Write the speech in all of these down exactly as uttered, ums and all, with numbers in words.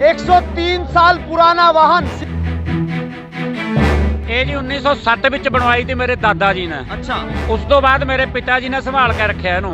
एक सौ तीन साल पुराना वाहन। ਇਹ ਜੀ ਉੱਨੀ ਸੌ ਸੱਤ ਵਿੱਚ ਬਣਵਾਈ ਸੀ ਮੇਰੇ ਦਾਦਾ ਜੀ ਨੇ। अच्छा। ਉਸ ਤੋਂ ਬਾਅਦ ਮੇਰੇ ਪਿਤਾ ਜੀ ਨੇ ਸੰਭਾਲ ਕੇ ਰੱਖਿਆ ਇਹਨੂੰ।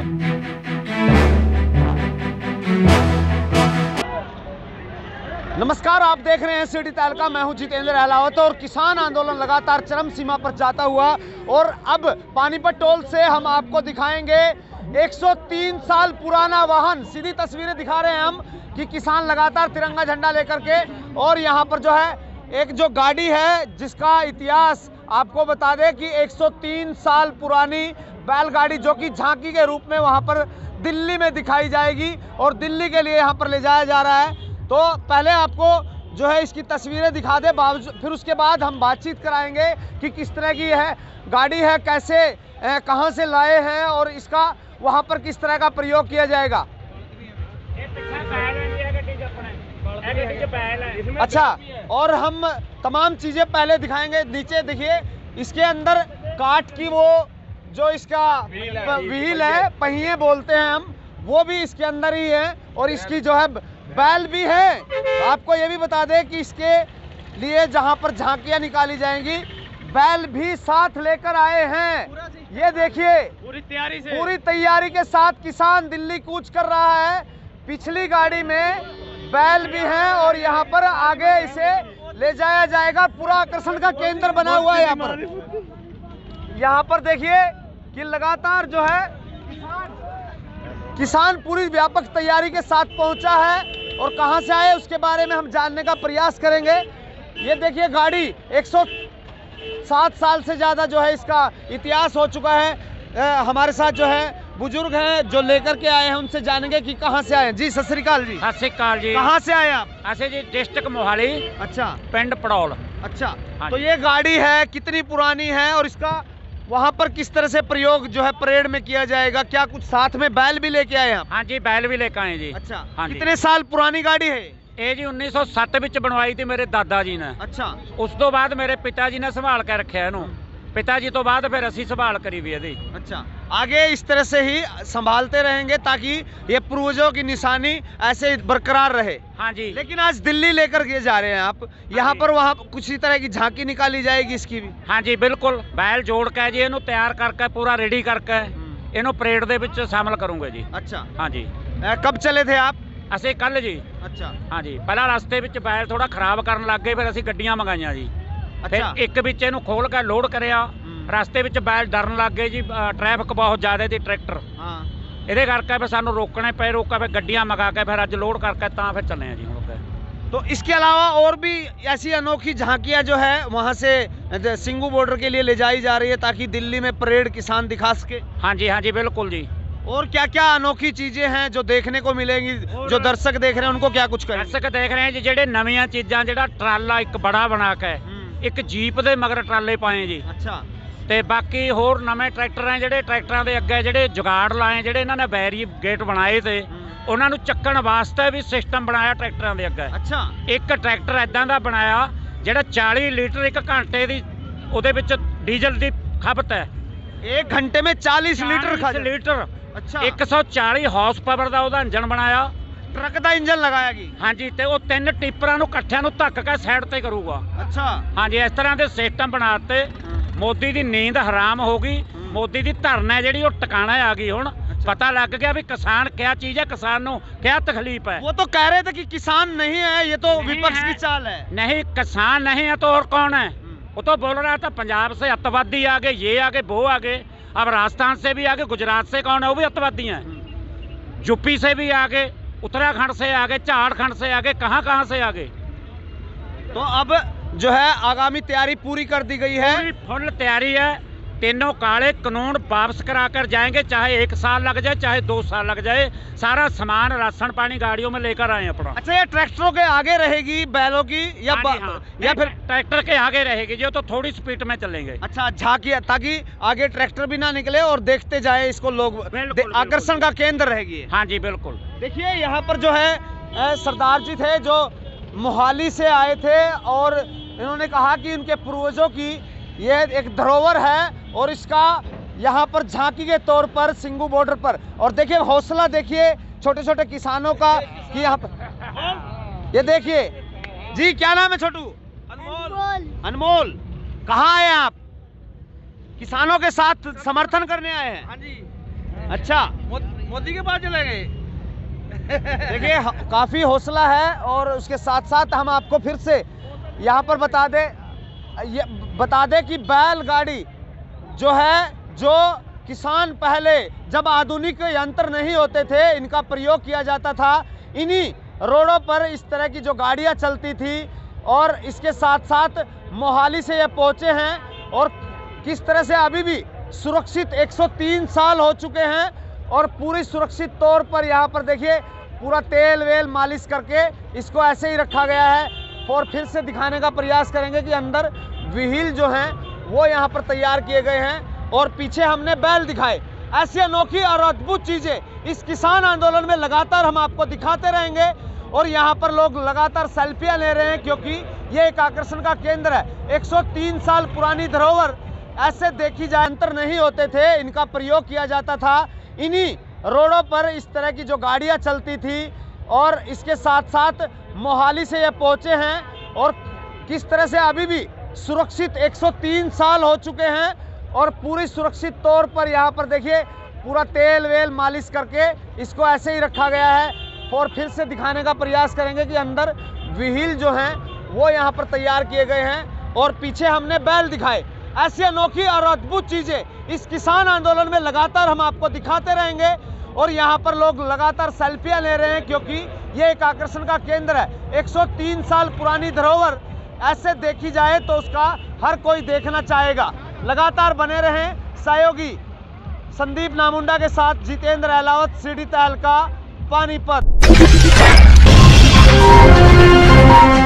नमस्कार, आप देख रहे हैं सिटी तहलका। मैं हूं जितेंद्र अहलावत और किसान आंदोलन लगातार चरम सीमा पर जाता हुआ, और अब पानीपत टोल से हम आपको दिखाएंगे एक सौ तीन साल पुराना वाहन। सीधी तस्वीरें दिखा रहे हैं हम कि किसान लगातार तिरंगा झंडा लेकर के, और यहाँ पर जो है एक जो गाड़ी है जिसका इतिहास आपको बता दें कि एक सौ तीन साल पुरानी बैलगाड़ी, जो कि झांकी के रूप में वहाँ पर दिल्ली में दिखाई जाएगी और दिल्ली के लिए यहाँ पर ले जाया जा रहा है। तो पहले आपको जो है इसकी तस्वीरें दिखा दे, फिर उसके बाद हम बातचीत कराएंगे कि किस तरह की है गाड़ी है, कैसे कहां से लाए हैं और इसका वहां पर किस तरह का प्रयोग किया जाएगा। अच्छा, और हम तमाम चीजें पहले दिखाएंगे। नीचे देखिए, इसके अंदर काठ की वो जो इसका व्हील है, पहिए बोलते हैं हम, वो भी इसके अंदर ही है, और इसकी जो है बैल भी है। आपको ये भी बता दें कि इसके लिए जहां पर झांकियां निकाली जाएंगी, बैल भी साथ लेकर आए हैं। ये देखिए, पूरी तैयारी से पूरी तैयारी के साथ किसान दिल्ली कूच कर रहा है। पिछली गाड़ी में बैल भी हैं और यहाँ पर आगे इसे ले जाया जाएगा। पूरा आकर्षण का केंद्र बना हुआ है यहाँ पर। यहाँ पर देखिए कि लगातार जो है किसान पूरी व्यापक तैयारी के साथ पहुंचा है, और कहां से आए उसके बारे में हम जानने का प्रयास करेंगे। ये देखिए, गाड़ी एक सौ सात साल से ज़्यादा जो है इसका इतिहास हो चुका है। आ, हमारे साथ जो है बुजुर्ग हैं जो लेकर के आए हैं, उनसे जानेंगे कि कहां से आए हैं। जी सत श्री अकाल जी। सत श्री अकाल जी। कहां से आए आप? ऐसे जी डिस्ट्रिक्ट मोहाली। अच्छा। पिंड पड़ौल। अच्छा, तो ये गाड़ी है कितनी पुरानी है और इसका वहाँ पर किस तरह से प्रयोग जो है परेड में किया जाएगा? क्या कुछ साथ में बैल भी लेके आए हैं? हाँ जी, बैल भी लेके आए जी। अच्छा, हाँ जी। कितने साल पुरानी गाड़ी है ਇਹ ਜੀ ਉੱਨੀ ਸੌ ਸੱਤ ਵਿੱਚ ਬਣਵਾਈ ਸੀ ਮੇਰੇ ਦਾਦਾ ਜੀ ਨੇ। अच्छा। ਉਸ ਤੋਂ ਬਾਅਦ ਮੇਰੇ ਪਿਤਾ ਜੀ ਨੇ ਸੰਭਾਲ ਕੇ ਰੱਖਿਆ ਇਹਨੂੰ। पिता जी तो बाद फिर ਅਸੀਂ संभाल करी भी है। अच्छा, आगे इस तरह से ही संभालते रहेंगे ताकि ये पूर्वजों की निशानी ऐसे बरकरार रहे। हाँ जी। लेकिन आज दिल्ली लेकर के जा रहे हैं आप, यहाँ पर वहाँ कुछ ही तरह की झांकी निकाली जाएगी इसकी भी? हाँ जी बिल्कुल, बैल जोड़ के जी इन्हों तैयार करके पूरा रेडी करके इन्हों परेड दे विच शामिल करूंगे जी। अच्छा। हाँ जी। कब चले थे आप? ਅਸੀਂ ਕੱਲ जी। अच्छा। हाँ जी, पहला रास्ते ਵਿੱਚ बैल थोड़ा खराब ਕਰਨ ਲੱਗ ਗਏ, ਫਿਰ ਅਸੀਂ ਗੱਡੀਆਂ ਮੰਗਾਈਆਂ ਜੀ। ਫਿਰ ਇੱਕ ਵਿੱਚ ਇਹਨੂੰ ਖੋਲ ਕੇ ਲੋਡ ਕਰਿਆ। ਰਸਤੇ ਵਿੱਚ बैल ਡਰਨ ਲੱਗ ਗਏ ਜੀ, ਟ੍ਰੈਫਿਕ ਬਹੁਤ ਜ਼ਿਆਦਾ ਸੀ, ਟਰੈਕਟਰ। ਹਾਂ, ਇਹਦੇ ਕਰਕੇ ਫਿਰ ਸਾਨੂੰ ਰੋਕਣੇ ਪਏ, ਰੋਕਾ ਫਿਰ ਗੱਡੀਆਂ ਮੰਗਾ ਕੇ ਫਿਰ ਅੱਜ ਲੋਡ ਕਰਕੇ ਤਾਂ ਫਿਰ ਚੱਲੇ ਆ ਜੀ ਹੁਣ। तो इसके अलावा और भी ऐसी अनोखी झांकियां जो है वहां से सिंगू बॉर्डर के लिए ले जाई जा रही है ताकि दिल्ली में परेड किसान दिखा सके? हाँ जी, हाँ जी बिल्कुल जी। और क्या क्या अनोखी चीजें हैं जो देखने को मिलेंगी? जो दर्शक देख रहे हैं उनको क्या कुछ करेंगे? दर्शक देख रहे हैं जी, जेडे नवीं चीज़ां, जेड़ा ट्राला एक बड़ा बना के एक जीप दे मगर ट्राले पाए जी। अच्छा। ते बाकी होर नਵੇਂ ट्रैक्टर हैं, जेडे ट्रैक्टरां दे अगे जेडे जुगाड़ लाए, जेडे इन्हां ने बैरी गेट बनाए थे, ਉਹਨਾਂ ਨੂੰ ਚੱਕਣ ਵਾਸਤੇ ਵੀ ਸਿਸਟਮ ਬਣਾਇਆ ਟਰੈਕਟਰਾਂ ਦੇ ਅੱਗੇ। ਅੱਛਾ। ਇੱਕ ਟਰੈਕਟਰ ਐਦਾਂ ਦਾ ਬਣਾਇਆ ਜਿਹੜਾ ਚਾਲੀ ਲੀਟਰ ਇੱਕ ਘੰਟੇ ਦੀ ਉਹਦੇ ਵਿੱਚ ਡੀਜ਼ਲ ਦੀ ਖਪਤ ਹੈ। एक घंटे में चालीस लीटर खा लीटर। अच्छा। एक सौ चाली हॉर्स पावर ਦਾ ਉਹਦਾ ਇੰਜਨ ਬਣਾਇਆ, ट्रक ਦਾ ਇੰਜਨ ਲਗਾਇਆ ਜੀ। ਹਾਂਜੀ, ਤੇ ਉਹ ਤਿੰਨ ਟਿੱਪਰਾਂ ਨੂੰ ਇਕੱਠਿਆਂ ਨੂੰ ਧੱਕ ਕੇ ਸਾਈਡ ਤੇ ਕਰੂਗਾ। ਅੱਛਾ। ਹਾਂਜੀ, ਇਸ ਤਰ੍ਹਾਂ ਦੇ ਸਿਸਟਮ ਬਣਾਤੇ। ਮੋਦੀ ਦੀ ਨੀਂਦ ਹਰਾਮ ਹੋ ਗਈ, ਮੋਦੀ ਦੀ ਧਰਨਾ ਜਿਹੜੀ ਉਹ ਟਿਕਾਣਾ ਆ ਗਈ। ਹੁਣ पता लग गया भी किसान क्या चीज है, किसान नो क्या तकलीफ है। वो तो कह रहे थे कि किसान नहीं है, ये तो विपक्ष की चाल है। नहीं, किसान नहीं है तो और कौन है? वो तो बोल रहा था पंजाब से अतवादी आ गए, ये आ गए, वो आ गए। अब राजस्थान से भी आ गए, गुजरात से कौन है? वो भी अतवादी हैं। यूपी से भी आ गए, उत्तराखंड से आ गए, झारखंड से आ गए, कहाँ कहाँ से आ गए। तो अब जो है आगामी तैयारी पूरी कर दी गई है, फुल तैयारी है। तीनों काले कानून वापस करा कर जाएंगे, चाहे एक साल लग जाए चाहे दो साल लग जाए। सारा सामान राशन पानी गाड़ियों में लेकर आए अपना। अच्छा, ये ट्रैक्टरों के आगे रहेगी बैलों की या हाँ हाँ। या फिर ट्रैक्टर के आगे रहेगी जो, तो थोड़ी स्पीड में चलेंगे। अच्छा, झांकी ताकि आगे ट्रैक्टर भी ना निकले और देखते जाए इसको लोग, आकर्षण का केंद्र रहेगी। हाँ जी बिल्कुल। देखिए, यहाँ पर जो है सरदार जी थे जो मोहाली से आए थे, और इन्होंने कहा कि उनके पूर्वजों की ये एक धरोहर है, और इसका यहाँ पर झांकी के तौर पर सिंगू बॉर्डर पर, और देखिए हौसला देखिए छोटे छोटे किसानों का कि यहाँ पर ये देखिए जी, क्या नाम है छोटू? अनमोल। अनमोल, कहाँ आए आप? किसानों के साथ समर्थन करने आए हैं? हाँ जी। अच्छा, मोदी के पास चले गए। देखिए काफी हौसला है। और उसके साथ साथ हम आपको फिर से यहाँ पर बता दें, ये बता दें कि बैलगाड़ी जो है, जो किसान पहले जब आधुनिक यंत्र नहीं होते थे, इनका प्रयोग किया जाता था, इन्हीं रोडों पर इस तरह की जो गाड़ियाँ चलती थी। और इसके साथ साथ मोहाली से ये पहुँचे हैं और किस तरह से अभी भी सुरक्षित एक सौ तीन साल हो चुके हैं और पूरी सुरक्षित तौर पर यहाँ पर देखिए पूरा तेल वेल मालिश करके इसको ऐसे ही रखा गया है। और फिर से दिखाने का प्रयास करेंगे कि अंदर व्हील जो हैं वो यहाँ पर तैयार किए गए हैं और पीछे हमने बैल दिखाए। ऐसी अनोखी और अद्भुत चीज़ें इस किसान आंदोलन में लगातार हम आपको दिखाते रहेंगे। और यहाँ पर लोग लगातार सेल्फियाँ ले रहे हैं क्योंकि ये एक आकर्षण का केंद्र है। एक सौ तीन साल पुरानी धरोहर, ऐसे देखी जाए यंत्र नहीं होते थे, इनका प्रयोग किया जाता था, इन्हीं रोडों पर इस तरह की जो गाड़ियां चलती थी। और इसके साथ साथ मोहाली से ये पहुंचे हैं और किस तरह से अभी भी सुरक्षित एक सौ तीन साल हो चुके हैं और पूरी सुरक्षित तौर पर यहाँ पर देखिए पूरा तेल वेल मालिश करके इसको ऐसे ही रखा गया है। और फिर से दिखाने का प्रयास करेंगे कि अंदर व्हील जो हैं वो यहाँ पर तैयार किए गए हैं और पीछे हमने बैल दिखाए। ऐसी अनोखी और अद्भुत चीज़ें इस किसान आंदोलन में लगातार हम आपको दिखाते रहेंगे। और यहाँ पर लोग लगातार सेल्फियाँ ले रहे हैं क्योंकि ये एक आकर्षण का केंद्र है। एक सौ तीन साल पुरानी धरोहर, ऐसे देखी जाए तो उसका हर कोई देखना चाहेगा। लगातार बने रहें सहयोगी संदीप नामुंडा के साथ जितेंद्र अहलावत, सीडी तहलका, पानीपत।